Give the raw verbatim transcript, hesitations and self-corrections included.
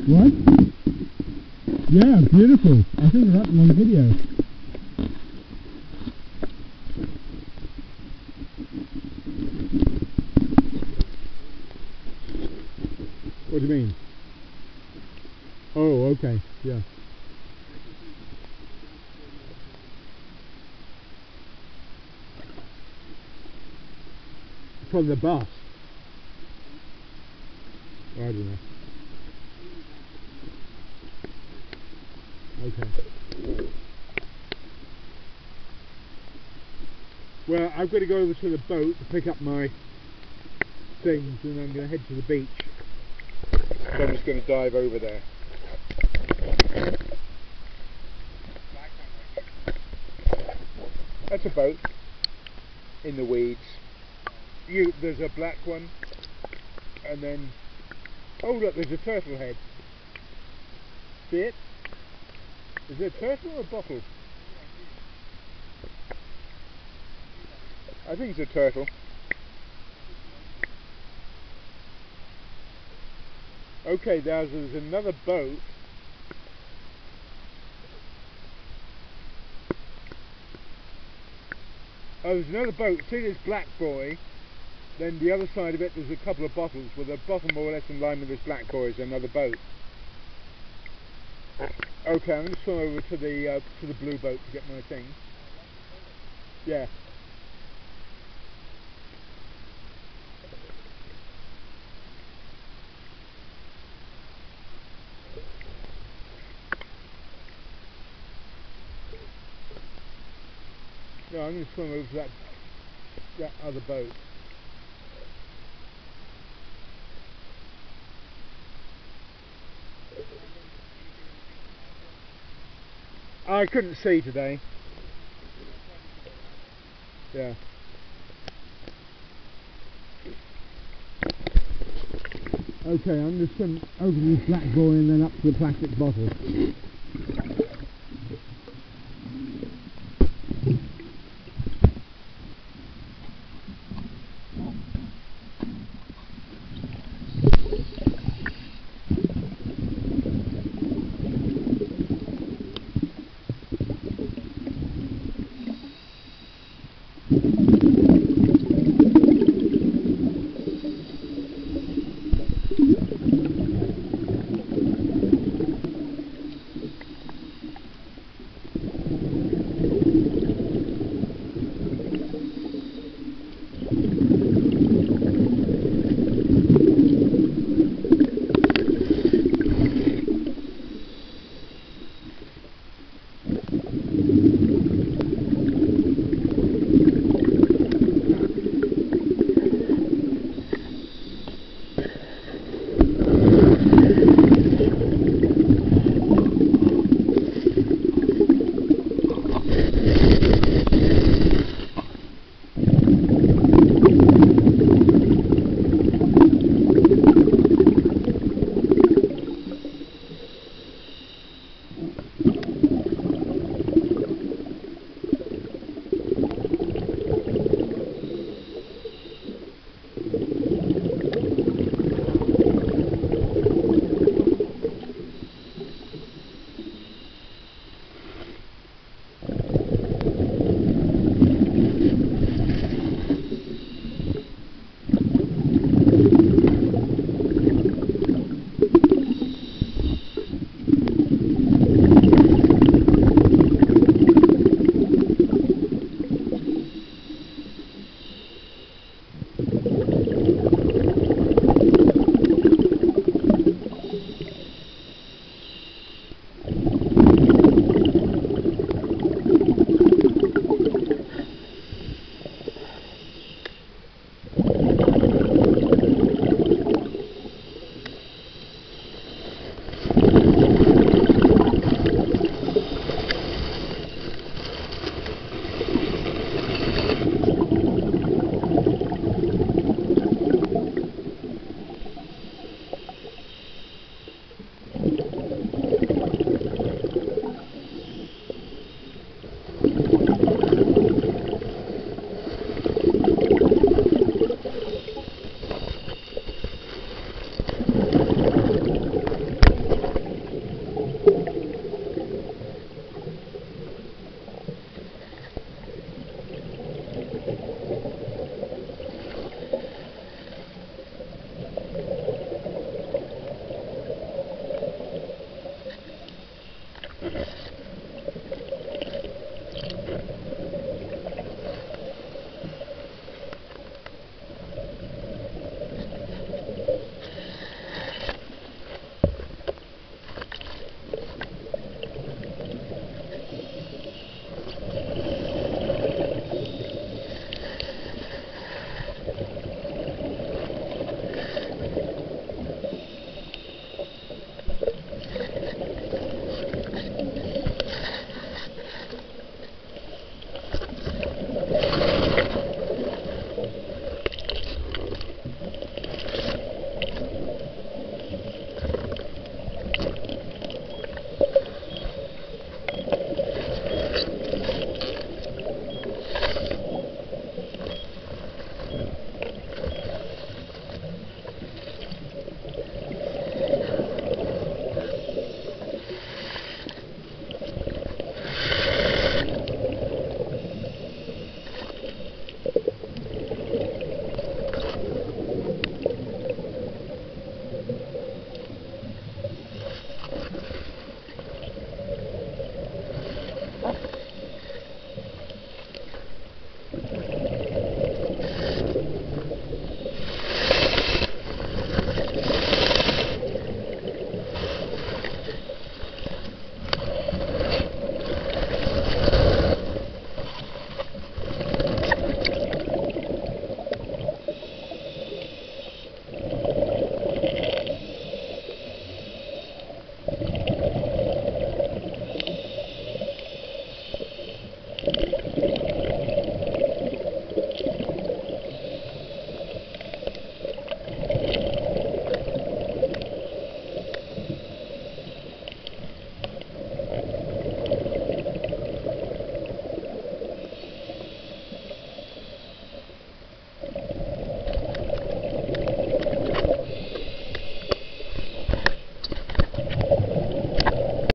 What? Yeah, beautiful. I think I got them on video. What do you mean? Oh, okay, yeah. From the bus? Oh, I don't know. Okay. Well, I've got to go over to the boat to pick up my things, and I'm going to head to the beach. So I'm just going to dive over there. That's a boat in the weeds. You, there's a black one, and then, oh look, there's a turtle head. See it? Is it a turtle or a bottle? I think it's a turtle. Okay, there's, there's another boat. Oh, there's another boat. See this black buoy? Then the other side of it, there's a couple of bottles with a bottom more or less in line with this black buoy is another boat. Okay, I'm going to swim over to the uh, to the blue boat to get my things. Yeah. No, I'm going to swim over to that that other boat. I couldn't see today. Yeah. Okay, I'm going to swim over this black buoy and then up to the plastic bottle.